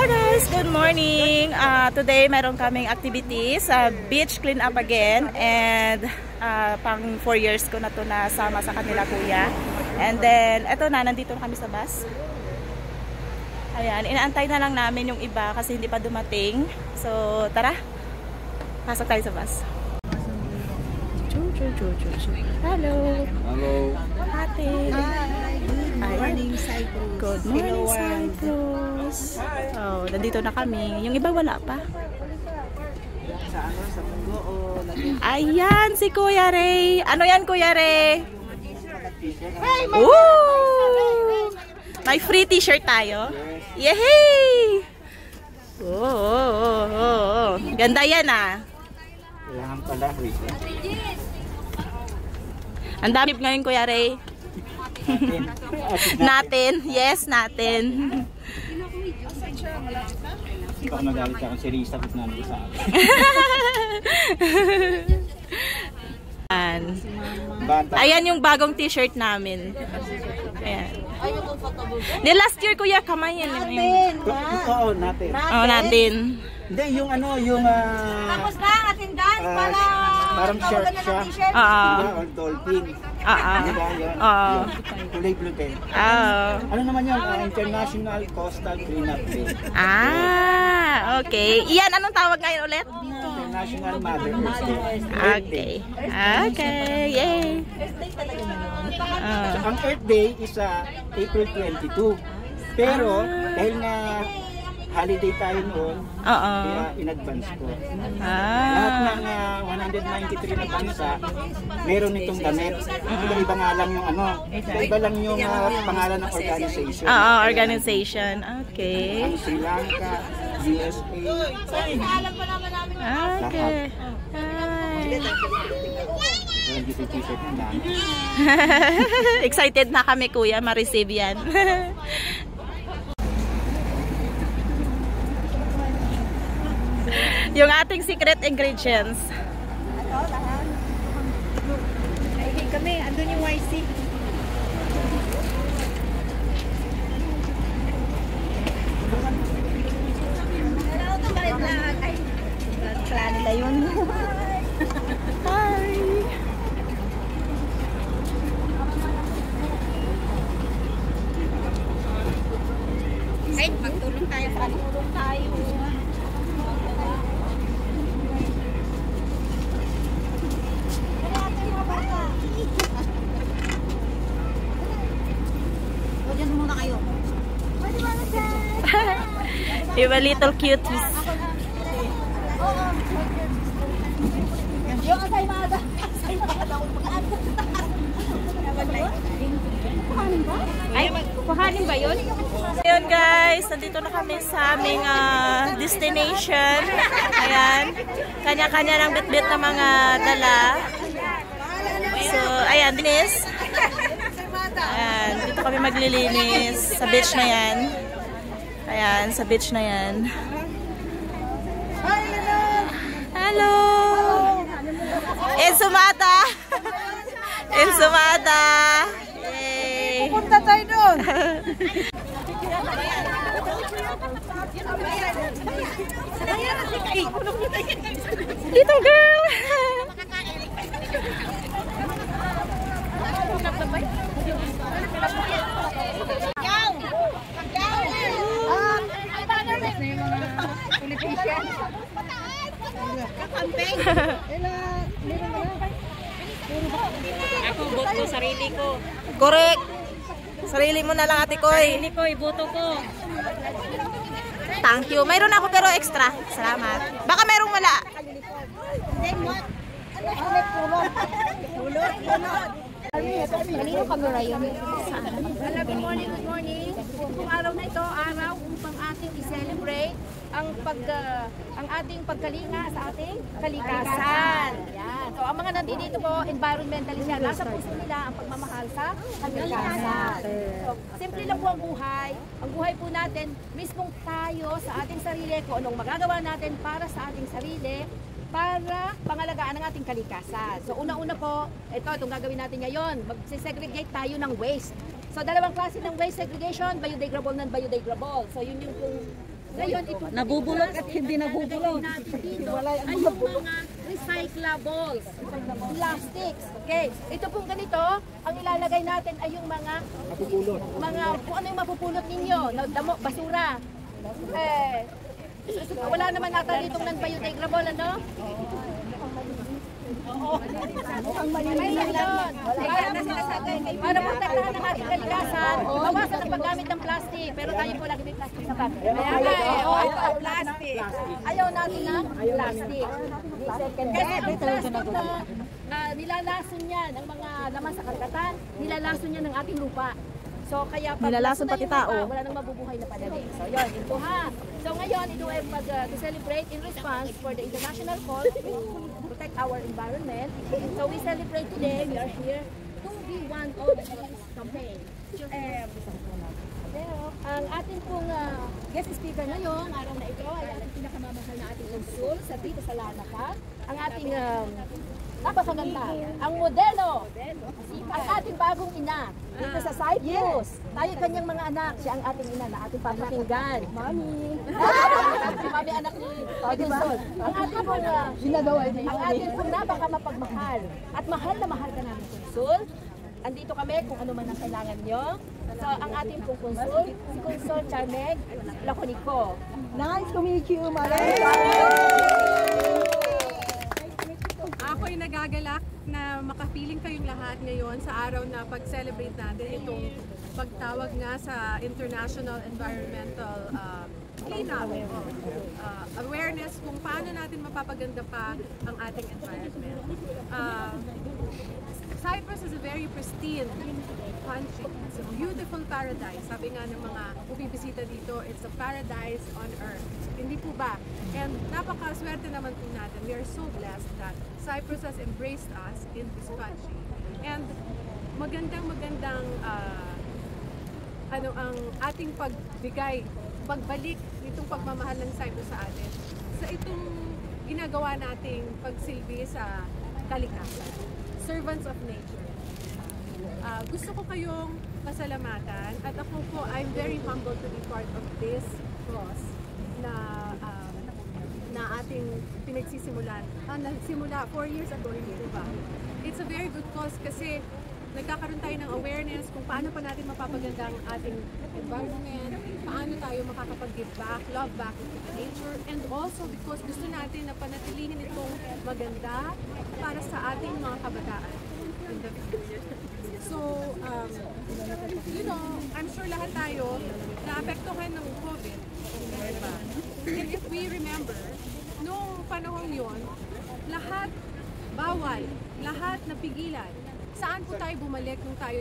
Hi guys! Good morning! Today meron kaming activities, beach clean up again, and pang 4 years ko na to nasama sa kanila kuya. And then, eto na, nandito na kami sa bus. Ayan, inaantay na lang namin yung iba kasi hindi pa dumating. So, tara! Pasok tayo sa bus. Hello! Hello! Ate! Hi! Good morning, Cyprus. Good morning, Cyprus. Oh, nandito na kami. Yung iba wala pa. Sa Munggo o Ayan, si Kuya Ray. Ano yan, Kuya Ray? Woo! May free t-shirt tayo. Yehey! Oh. Ganda yan ah. Kailangan pala, Rhea. Ang dami ngayon, Kuya Ray. Natin. Yes, natin. Baka magalit ako si Rhea tapos nandito sa akin. Ayan yung bagong t-shirt namin. Ayan. Last year, Kuya, kamay yan. Oo, natin. Oo, natin. Hindi, yung ano, yung... Tapos na, attendance para... Parang shirt siya. Or dolphin. Diba yun? Kulay blue din. Ano naman yun? International Coastal Cleanup Day. Okay. Iyan, anong tawag ngayon ulit? International MABUHAY Day. Okay. Yay. Ang Earth Day is April 22. Pero, dahil nga holiday tayo noon, kaya in advance ko. Lahat ng 193 na bansa, meron itong damit. Iba nga lang yung ano, iba lang yung pangalan ng organization. Organization. Okay. Ang Sri Lanka, USA, Okay. Excited na kami, Kuya, ma-receive yan. Yung ating secret ingredients. Ay, kami, andun yung YC. Ano ito ba yung lahat? Ay, kala nila yun. Hi! Ay, magtulong tayo. Magtulong tayo. You're a little cuties. Ay, kuhanin ba yun? Ayun guys, nandito na kami sa aming destination. Ayan, kanya-kanya ng bit-bit na mga dala. So, ayan, dinis. Ayan, dito kami maglilinis sa beach na yan. Ayan, sa beach na yan. Hello! Ensumada! Ensumada! Yay! Punta tayo doon! Little girl! Ako, boto sarili ko. Correct! Sarili mo na lang, Ate Koy. Sarili ko, iboto ko. Thank you. Mayroon ako pero extra. Salamat. Baka merong wala. Kanino camera yun? Good morning, good morning. Kung araw na ito, araw upang ating i-celebrate ang ating pagkalinga sa ating kalikasan. Yan. So, ang mga nandito po, environmentalist yan. Nasa puso nila ang pagmamahal sa kalikasan. So, simple lang po ang buhay. Ang buhay po natin, mismong tayo sa ating sarili, kung anong magagawa natin para sa ating sarili, para pangalagaan ang ating kalikasan. So una-una po, itong gagawin natin ngayon, mag-segregate tayo ng waste. So dalawang klase ng waste segregation, biodegradable, non-biodegradable. So yun yung Ngayon, ito Nabubulok at hindi nabubulok. natin dito ay yung mga recyclables, plastics. Okay, ito pong ganito, ang ilalagay natin ay yung mga kung ano yung mapupulot ninyo, basura. Wala naman nata ditong non-biodegradable, ano? May yun. Para protektahan ng ating kalikasan, bawasan ang paggamit ng plastic. Pero tayo po lagi may plastic sa bag. Plastic. Ayaw natin ng plastic. Kasi ang plastic na nilalason yan, ang mga laman sa karagatan, nilalason yan ng ating lupa. So kaya pag nilalason pati tao, wala nang mabubuhay na padali. So yun, ito ha. So ngayon, ito ay to celebrate in response for the international call to protect our environment. So we celebrate today, we are here to be one of this campaign. Ang ating pong guest speaker ngayong araw na ito ay ang pinakamamahal na ating konsul sa dito sa Larnaca. Ang ating napakaganda, ang modelo, ang ating bagong ina dito sa Cyprus. Tayo kanyang mga anak, siya ang ating ina na ating papakinggan. Mami! Mami anak ni Konsul. Ang ating pong napaka mapagmahal at mahal na mahal ka namin Konsul. Andito kami kung ano man ang kailangan nyo. So, ang ating pong konsul, si Konsul Charmeg Laconico. Nice to meet you, Ako'y nagagalak na makapiling kayong lahat ngayon sa araw na pag-celebrate natin itong pagtawag nga sa International Environmental Cleanup. Awareness kung paano natin mapapaganda pa ang ating environment. Cyprus is a very pristine country. It's a beautiful paradise. Sabi nga ng mga bumibisita dito, it's a paradise on earth. Hindi po ba? And napakaswerte naman po natin. We are so blessed that Cyprus has embraced us in this country. And magandang ang ating pagbalik nitong pagmamahal ng Cyprus sa atin sa itong ginagawa nating pagsilbi sa kalikasan. Servants of nature. Gusto ko kayong pasalamatan at ako po, I'm very humbled to be part of this cause na ating pinagsisimulan. Nagsimula 4 years ago, hindi po ba? It's a very good cause kasi nagkakaroon tayo ng awareness kung paano pa natin mapapaganda ang ating environment, paano tayo makakapag-give back, love back to nature, and also because gusto natin na panatilihin itong maganda para sa ating mga kabataan in the future. So, I'm sure lahat tayo naapektuhan ng COVID. Diba? And if we remember, noong panahon yon, lahat bawal, lahat napigilan. Saan po tayo bumalik nung tayo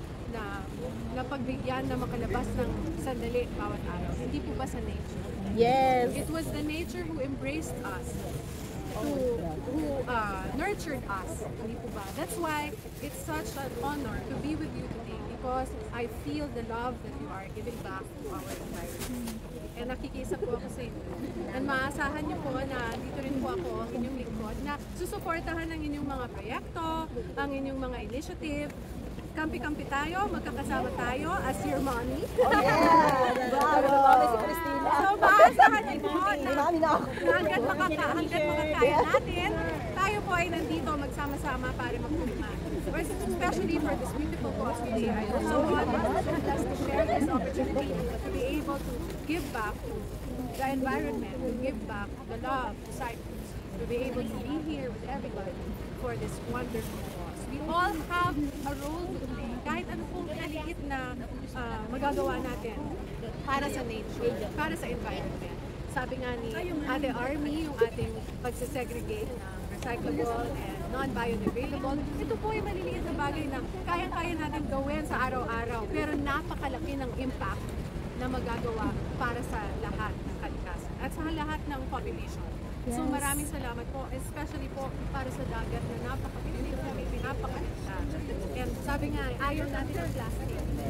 na pagbigyan na makalabas ng sandali bawat araw? Hindi po ba sa nature? Yes. It was the nature who embraced us, who nurtured us. Hindi po ba? That's why it's such an honor to be with you today because I feel the love that you are giving back to our environment. And nakikisa po ako sa inyo. And maasahan niyo po na dito rin po ako, ang inyong lingkod, na susuportahan ang inyong mga proyekto, ang inyong mga initiative. Kampi-kampi tayo, magkakasama tayo as your mommy. Oh yeah! Bravo! Si Christina. So maasahan niyo po na hanggat makakaya natin, tayo po ay nandito magsama-sama para magtulungan. Especially for this beautiful cause today, I also want us to share this opportunity to be able to give back to the environment, to give back the love to Cyprus, to be able to be here with everybody for this wonderful cause. We all have a role to play, kahit ano pong maliit na magagawa natin para sa nature, para sa environment. Sabi nga ni Ate Army, yung ating pagsisegregate ng recyclable and non-biodegradable, ito po ay maliliit na bagay na kayang-kaya natin gawin sa araw-araw, pero napakalaki ng impact na magagawa para sa lahat ng kalikasan at sa lahat ng population. So maraming salamat po, especially po para sa dagat na napaka-beautiful, napaka-ganda. And sabi nga, ayaw natin ang plastic.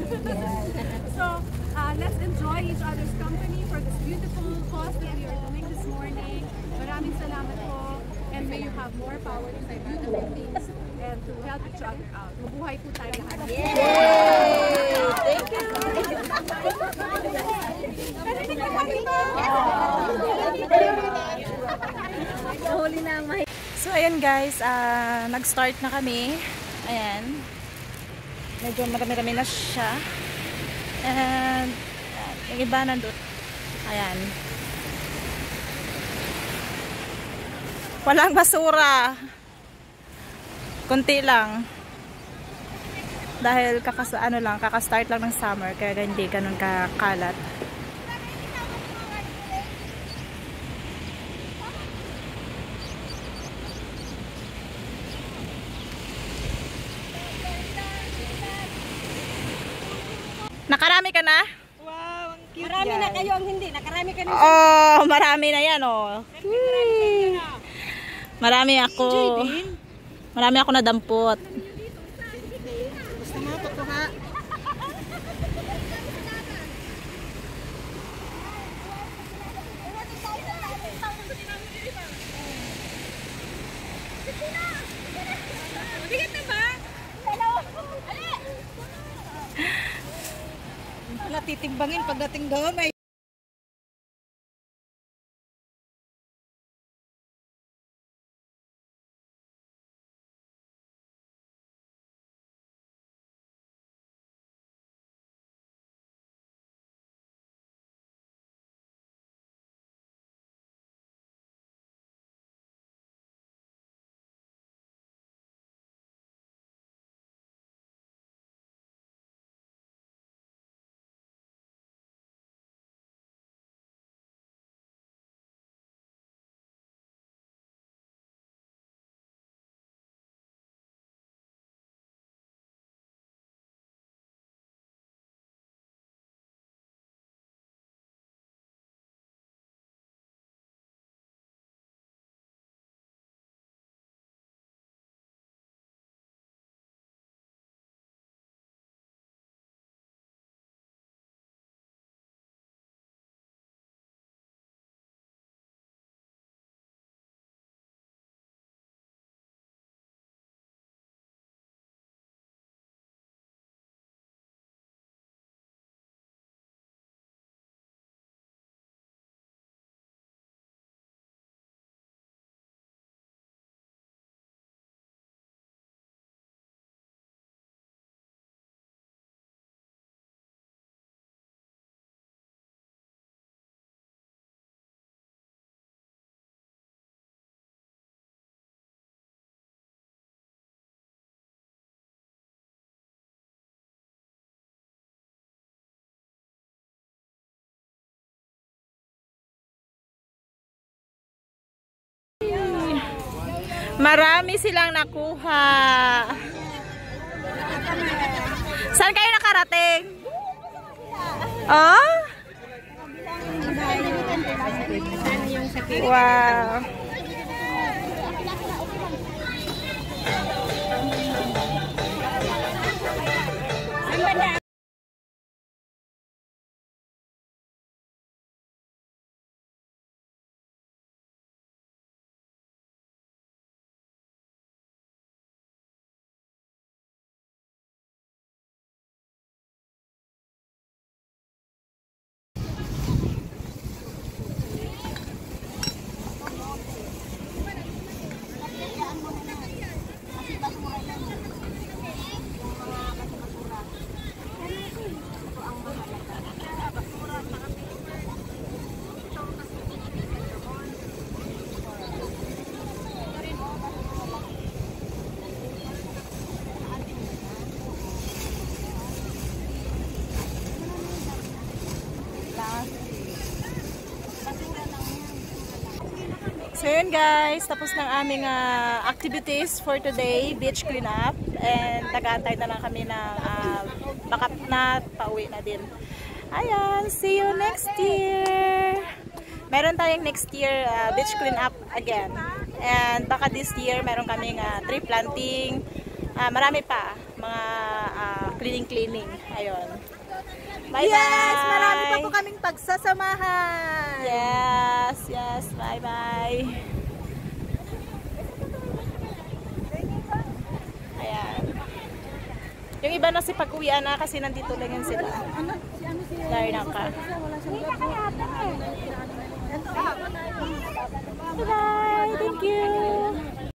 So let's enjoy each other's company for this beautiful cause that we are doing this morning. Maraming salamat po, and may you have more power to say beautiful things and to help each other out. Mabuhay po tayo lahat. Yay! Thank you! So ayan guys, nag-start na kami. Ayan. Medyo marami-rami na siya. And yung iba nandun. Ayan. Walang basura. Kunti lang. Dahil kaka-start lang ng summer, kaya hindi ganun kakalat. Nakarami ka na? Wow, ang cute. Marami na kayo ang hindi. Nakarami ka na. Oh, marami na yan, oh. Marami ako. Marami ako nadampot. Gusto mo ito ha? Bigat na ba? Wala titimbangin pagdating doon. May Marami silang nakuha. Saan kayo nakarating? Oh? Wow. So yun guys, tapos ng aming activities for today, beach cleanup, and nag-aantay na lang kami ng backup na, pauwi na din. Ayan, see you next year! Meron tayong next year beach cleanup again. And baka this year meron kaming tree planting, marami pa, mga cleaning. Ayun. Bye-bye! Yes! Marami pa po kaming pagsasamahan! Yes! Bye-bye! Ayan. Yung iba na si pag-uwian na kasi nandito lang yun sila. Lari na ka. Hindi ka kaya ate.